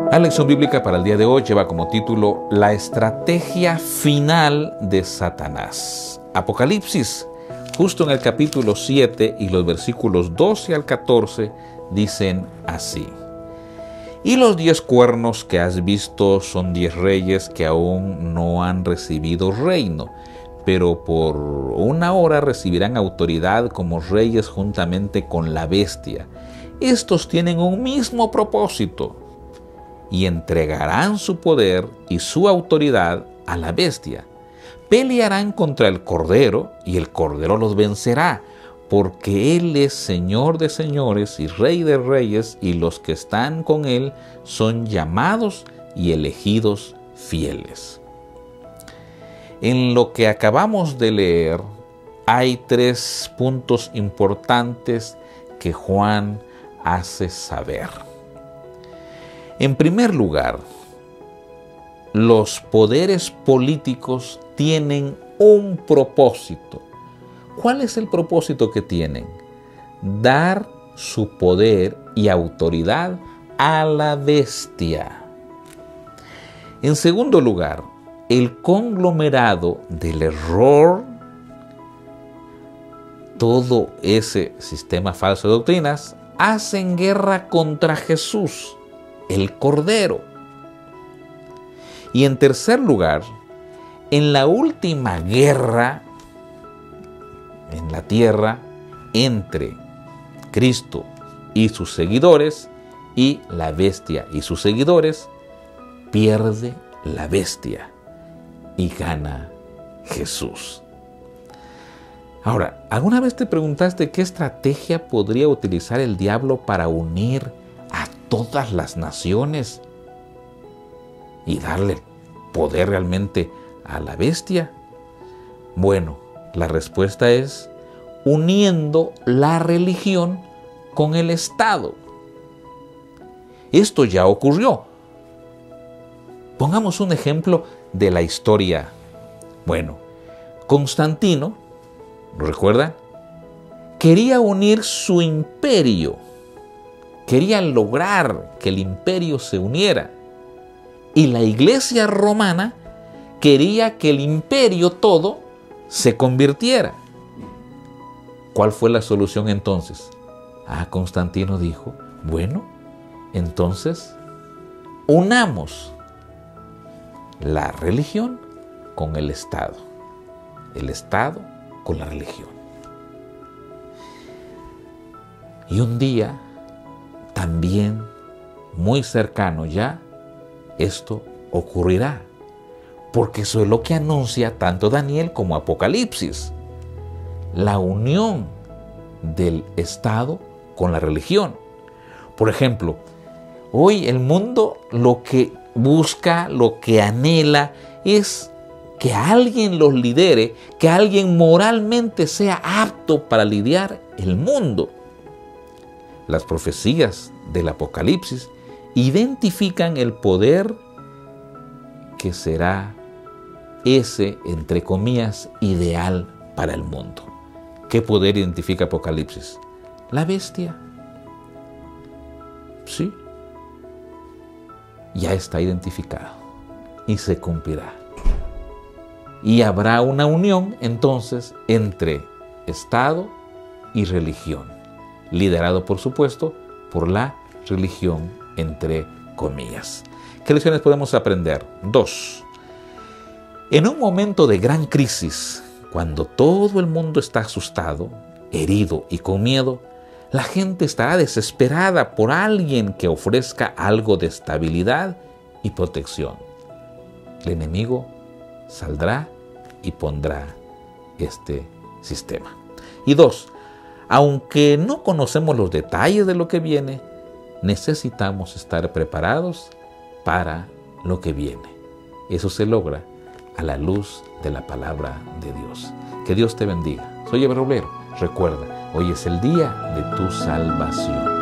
La lección bíblica para el día de hoy lleva como título La estrategia final de Satanás. Apocalipsis, justo en el capítulo 7 y los versículos 12 al 14 dicen así: Y los 10 cuernos que has visto son 10 reyes que aún no han recibido reino, pero por una hora recibirán autoridad como reyes juntamente con la bestia. Estos tienen un mismo propósito y entregarán su poder y su autoridad a la bestia. Pelearán contra el Cordero y el Cordero los vencerá, porque Él es Señor de señores y Rey de reyes, y los que están con Él son llamados y elegidos fieles. En lo que acabamos de leer hay 3 puntos importantes que Juan hace saber. En primer lugar, los poderes políticos tienen un propósito. ¿Cuál es el propósito que tienen? Dar su poder y autoridad a la bestia. En segundo lugar, el conglomerado del error, todo ese sistema falso de doctrinas, hacen guerra contra Jesús, el Cordero. Y en tercer lugar, en la última guerra en la tierra entre Cristo y sus seguidores y la bestia y sus seguidores, pierde la bestia y gana Jesús. Ahora, ¿alguna vez te preguntaste qué estrategia podría utilizar el diablo para unir a todas las naciones y darle poder realmente a la bestia? Bueno, la respuesta es uniendo la religión con el Estado. Esto ya ocurrió. Pongamos un ejemplo de la historia. Bueno, Constantino, ¿lo recuerdan? Quería unir su imperio. Quería lograr que el imperio se uniera. Y la Iglesia romana quería que el imperio todo se convirtiera. ¿Cuál fue la solución entonces? Constantino dijo, bueno, entonces unamos la religión con el Estado con la religión. Y un día, también muy cercano ya, esto ocurrirá, porque eso es lo que anuncia tanto Daniel como Apocalipsis, la unión del Estado con la religión. Por ejemplo, hoy el mundo lo que busca, lo que anhela es que alguien los lidere, que alguien moralmente sea apto para lidiar el mundo. Las profecías del Apocalipsis identifican el poder que será ese, entre comillas, ideal para el mundo. ¿Qué poder identifica Apocalipsis? La bestia. Sí. Ya está identificado y se cumplirá. Y habrá una unión entonces entre Estado y religión, liderado por supuesto por la religión entre comillas. ¿Qué lecciones podemos aprender? 2. En un momento de gran crisis, cuando todo el mundo está asustado, herido y con miedo, la gente estará desesperada por alguien que ofrezca algo de estabilidad y protección. El enemigo saldrá y pondrá este sistema. Y 2, aunque no conocemos los detalles de lo que viene, necesitamos estar preparados para lo que viene. Eso se logra a la luz de la palabra de Dios. Que Dios te bendiga. Soy Eber Roblero. Recuerda, hoy es el día de tu salvación.